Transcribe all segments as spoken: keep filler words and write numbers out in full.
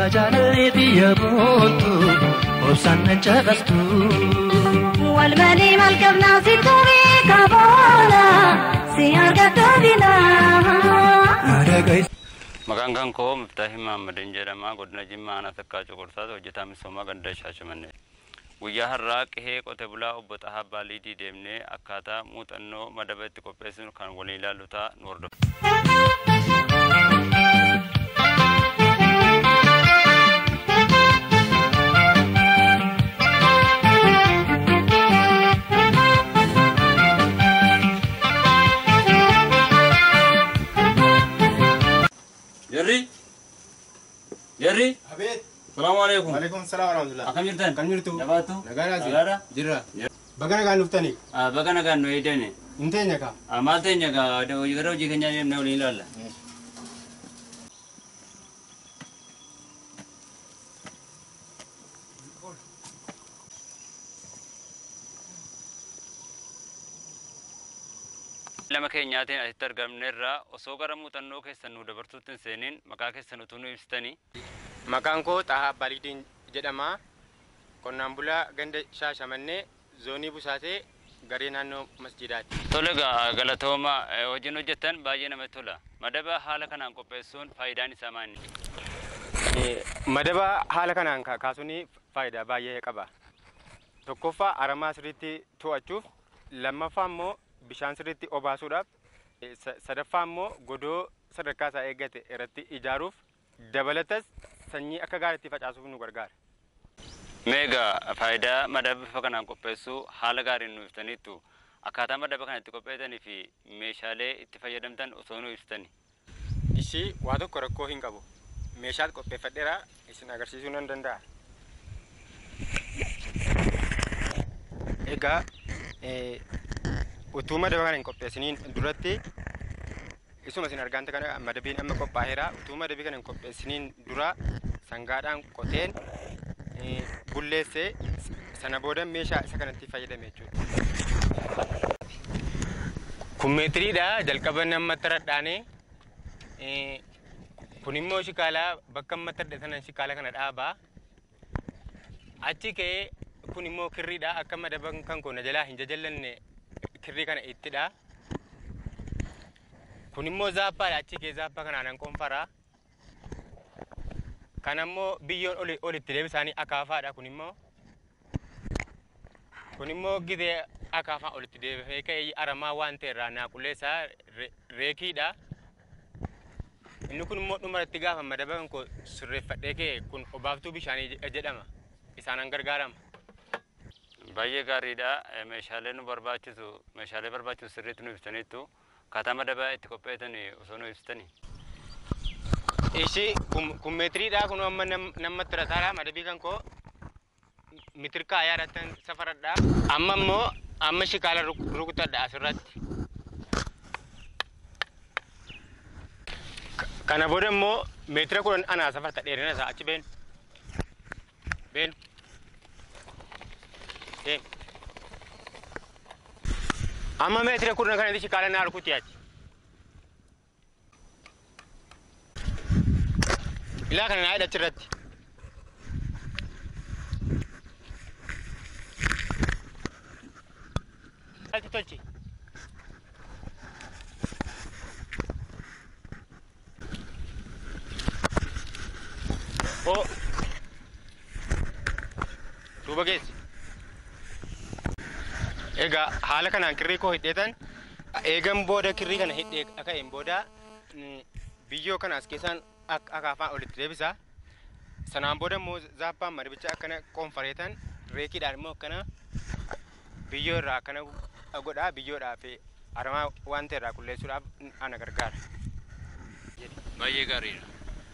جالتي يبونتو وبسنة جغستو والمالي مالكبنا سيتوري كابولا سياركتو بنا Maqaan kan koo Miftaahi Maammadin jedhama. Godina Jimmaa Aanaa Takkaa Cuqursaati hojjetaa misooma ganda Shaashamannee. Guyyaa har'aa qe'ee qote bulaa obbo Xahaa Baaliidii deemnee akkaataa muuxannoo madaba itti qopheessinu kan waliin ilaallu ta'a nu hordofu. Jerry, Jerry. Habib. Assalamualaikum. Waalaikumsalam warahmatullah. Akam jirtan? Kan jirtu. Nagatu. Nagara sih. Nagara. Jirra. Bagana kan nuftani. Ah, bagana kan no idene. Intenya ka. Ah, maltenya ka. Ada ujigara ujiganya ni na ulin lalla. Lama keenyaatiin asitti argamneerra osoo gara muuxannoo keessan nu dabarsuutti seeniin maqaa keessan utuu nu ibsitanii. Maqaan koo Xahaa Baaliidiin jedhama. Qonnaan bulaa ganda Shaashamannee zoonii Busaatee garee naannoo masjidaati. Tole galatooma hojiin hojjettan baay'ee namatti tola. Madaba haala kanaan qopheessuun faayidaan isaa maali? Madaba haala kanaan kaasuun faayidaa baay'ee qaba. Tokkoffaa aramaa sirriitti to'achuuf, lammaffaa immoo bishaan sirriitti obaasuudhaaf, sadaffaa immoo godoo sadarkaa isaa eeggate irratti ijaaruuf, dabalatas sanyii akka gaariitti facaasuuf nu gargaara. Meegaa faayidaa madaba bifa kanaan qopheessuu haala gaariin nu ibsitaniittu akkaataa madaba kana itti qopheessanii fi meeshaalee itti fayyadamtan osoo nu ibsitanii. Ishii waa tokko rakkoo hin qabu. Meeshaa qopheeffadheera isin agarsiisuu nan danda'a. Egaa utuu madaba kana hin qopheessiniin duratti isuma isin argante kana madabiin amma qophaa'eera. Utuu madabii kana hin qopheessiniin dura sangaadhaan qoteen bulleessee sana booda meeshaa isa kanatti fayyadame jechuudha. Kun meetiriidha jalqaba namatti radhaane. Kun immoo shikaalaa bakka namatti radhe sana shikaala kana dhaabaa. Achi ka'ee kun immoo kirriidha akka madaban kan koo na jalaa hin jajallanne kirrii kana ittidha. Kun immoo zaappaadha achi ka'ee zaappaa kanaan qoonfara. Kan ammoo biyyoon oli olitti deebisaanii akaafaadha kun immoo. Kun immoo gidee akaafaa olitti deebifee ka'ee aramaa waan ta'erraa naaqulleessaa reekiidha. Inni kun immoo dhumarratti gaafa madaba kan koo sirreeffadhee ka'e kun obaaftuu bishaanii jedhama. Isaanan gargaarama. Baay'ee gaariidha. Meeshaalee nu barbaachisu meeshaalee barbaachisu sirriitti nu ibsitaniittu akkaataa madaba itti qopheessan osoo nu ibsitanii. Ishii kun meetiriidha kun amma namatti rataadha madabii kan koo mitirkaa yaadatan safaradha. Amma immoo amma shikaala rukutadha asirratti. Kana booda immoo meetira kudhan anaa safarta dheerina isaa achi beenu. Beenu. Deemu. Amma meetira kudhan kanatti shikaala naa rukuti achi. Ilaa kana naa hidhachi irratti. Alti tolchi. Oh. Duuba geessi. Egaa haala kanaan kirrii koo hidheetan eegan booda kirrii kana hidhee aka'een booda biyyoo kana as keessaan akaafaan olitti deebisa. Sanaan booda immoo zaappaan madabicha akkana qoonfareetan reekiidhaan immoo akkana biyyoo irraa akkana godhaa biyyoodhaa fi aramaa waan ta'e irraa qulleessuudhaaf ana gargaara. Baay'ee gaariidha.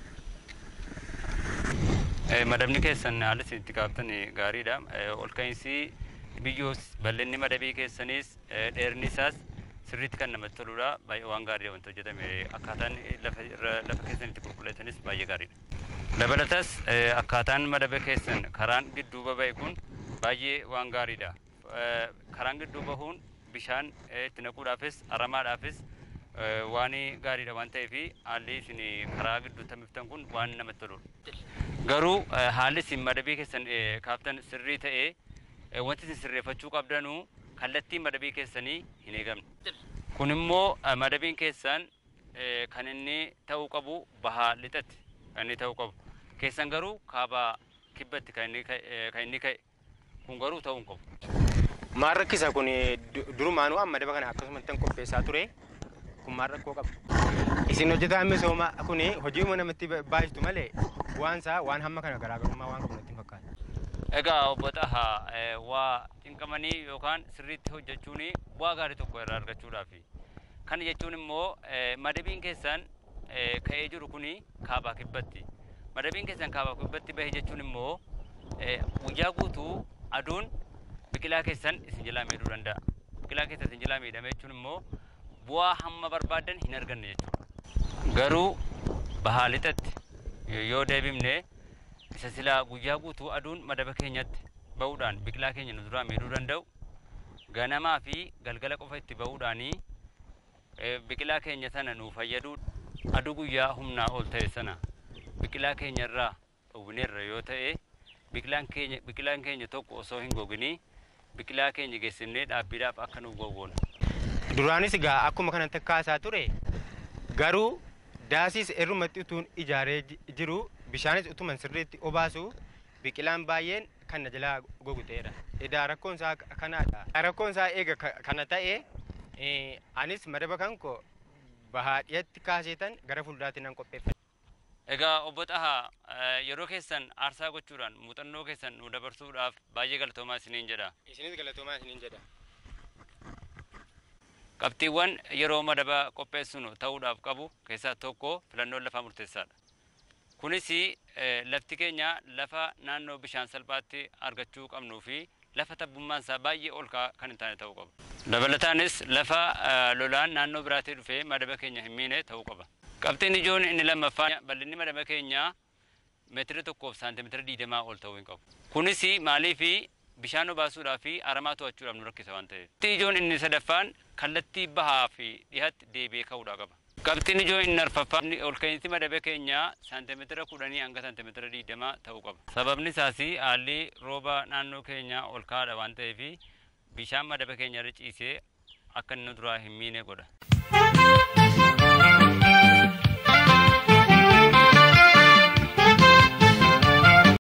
Madabni keessan haala isin itti kaaftan gaariidha. Ol ka'iinsi biyyoo bal'inni madabii keessanis dheerni isaas sirriitti kan namatti toludha. Baay'ee waan gaariidha wanti hojjetame akkaataan lafa keessanitti qulqulleessanis baay'ee gaariidha. Dabalatas akkaataan madaba keessan karaan gidduu baba'e kun baay'ee waan gaariidha. Karaan gidduu bahuun bishaan itti naquudhaafis aramaadhaafis waan gaariidha waan ta'eef haalli isin karaa gidduu tammiftan kun waan namatti toludha. Garuu haalli isin madabii keessan kaaftan sirrii ta'ee wanti isin sirreeffachuu qabdanuu kallattii madabii keessanii hin eegamne. Kun immoo madabiin keessan kan inni ta'uu qabu bahaa lixatti kan inni ta'uu qabu. Keessan garuu kaabaa kibbatti kan inni ka'e kun garuu ta'uu hin qabu. Maal rakkisa kun durumaanuu amma madaba kana akkasuma tan qopheessaa ture kun maal rakkoo qaba. Isin hojjetaan misooma kun hojii namatti baay'atu malee waan isaa waan hamma kana garaagarummaa waan qabu natti fakkaata. Egaa obbo Xahaa waa cinqamanii yookaan sirriitti hojjechuun bu'aa gaarii tokko irraa argachuudhaafi. Kana jechuun immoo madabiin keessan ka'ee jiru kun kaabaa kibbatti. Madabiin keessan kaabaa kibbatti bahe jechuun immoo guyyaa guutuu aduun biqilaa keessan isin jalaa miidhuu danda'a. Biqilaa keessan isin jalaa miidhame jechuun immoo bu'aa hamma barbaadan hin arganne jechuudha. Garuu bahaa lixatti yoo deebifne isa silaa guyyaa guutuu aduun madaba keenyatti ba'uudhaan biqilaa keenya nu duraa miidhuu danda'u ganamaa fi galgala qofa itti ba'uudhaanii biqilaa keenya sana nu fayyaduu aduu guyyaa humnaa ol ta'e sana biqilaa keenya irraa dhowwineerra yoo ta'e biqilaan keenya biqilaan keenya tokko osoo hin goginii biqilaa keenya geessinee dhaabbiidhaaf akka nuuf gowwoona. Duraanis egaa akkuma kanatti kaasaa ture garuu daasiis irrumatti utuun ijaaree jiru bishaanis utuman sirriitti obaasu biqilaan baay'een kan na jalaa goguteera. Edaa rakkoon isaa kanaadha. Rakkoon isaa eega kana ta'e anis madaba kan koo bahaa dhiyatti kaaseetan gara fuulduraatti nan qopheeffadha. Egaa obbo Xahaa yeroo keessan aarsaa gochuudhaan muuxannoo keessan nu dabarsuudhaaf baay'ee galatoomaa isiniin jedha. Isinis galatoomaa isiniin jedha. Qabxiiwwan yeroo madaba qopheessinu ta'uudhaaf qabu keessaa tokko filannoon lafaa murteessaadha. Kunis lafti keenya lafa naannoo bishaan salphaatti argachuu qabnuu fi lafa tabbummaan isaa baay'ee ol ka'aa kan hin taane ta'uu qaba. Dabalataanis lafa lolaan naannoo biraatii dhufee madaba keenya hin miine ta'uu qaba. Qabxiin ijoon inni lammaffaan bal'inni madaba keenyaa meetira tokkoof saantimeetira digdamaa ol ta'uu hin qabu. Kunis maaliif bishaan obaasuudhaa fi aramaa to'achuudhaaf nu rakkisa waan ta'eef. Qabxiin ijoon inni sadaffaan kallattii bahaa fi dhihaatti deebi'ee ka'uudhaa qaba. Qabxiin ijoon inni arfaffaan ol ka'iinsi madaba keenyaa saantimeetira kudhanii hanga saantimeetira digdamaa ta'uu qaba. Sababni isaas haalli rooba naannoo keenyaa ol ka'aadha waan ta'eef bishaan madaba keenya irra ciisee akka inni duraa hin miine godha.